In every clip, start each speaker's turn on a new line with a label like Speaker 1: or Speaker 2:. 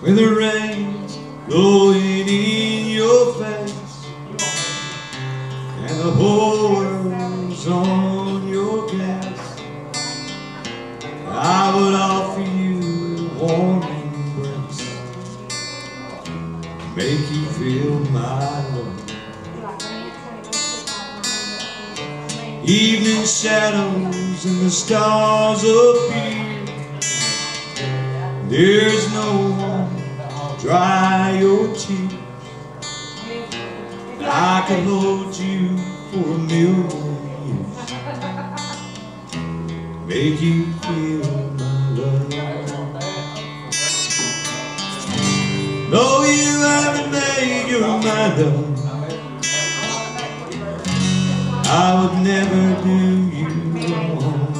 Speaker 1: with the rain's blowing in your face and the whole world's on your case, I would offer you a warm embrace, make you feel my love. Evening shadows and the stars appear, there's no one to dry your tears. I could hold you for 1,000,000 years, make you feel my love. Though you haven't made your mind up, I would never do you wrong.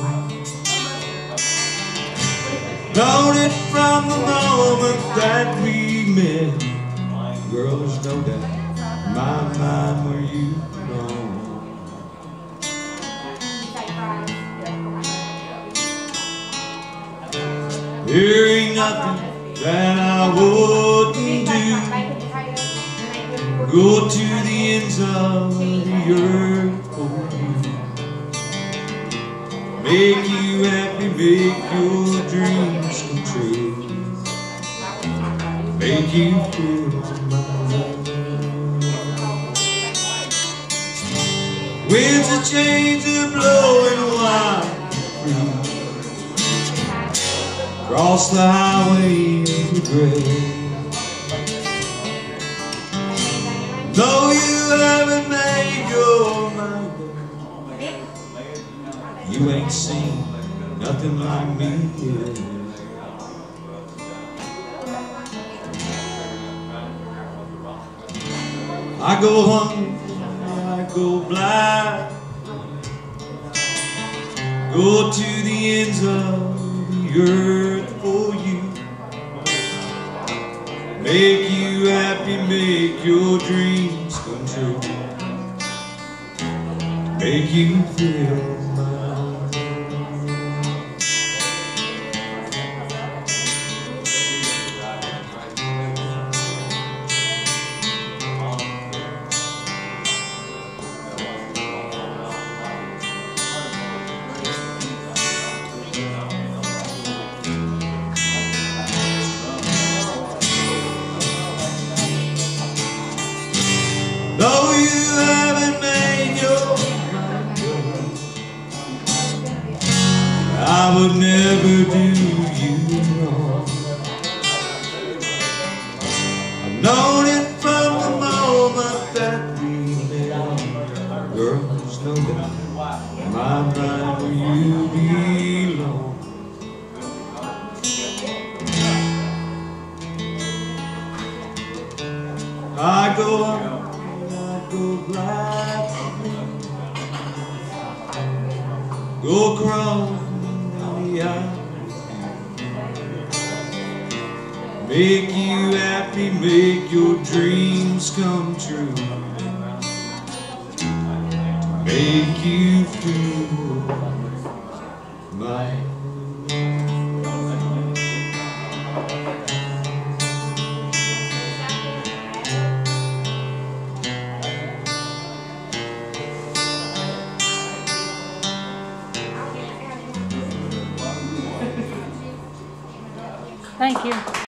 Speaker 1: Known it from the moment that we met, girl, there's no doubt in my mind where you belong. There ain't nothing that I wouldn't do, go to the ends of the earth for you, make you happy, make your dreams come true, make you feel my love. Winds of change are blowing wild free, across the highway of regret. Though you haven't made your mind up, you ain't seen nothing like me yet. I go hungry, I go blind, go to the ends of the earth for you, make you happy, make your dreams come true, make you feel my love. Though you haven't made your mind up, I would never do you wrong. I've known it from the moment that we met, girl, there's no doubt in my mind where you belong. I go on, go blind, go crawling the aisle, make you happy, make your dreams come true, make you feel my love.
Speaker 2: Thank you.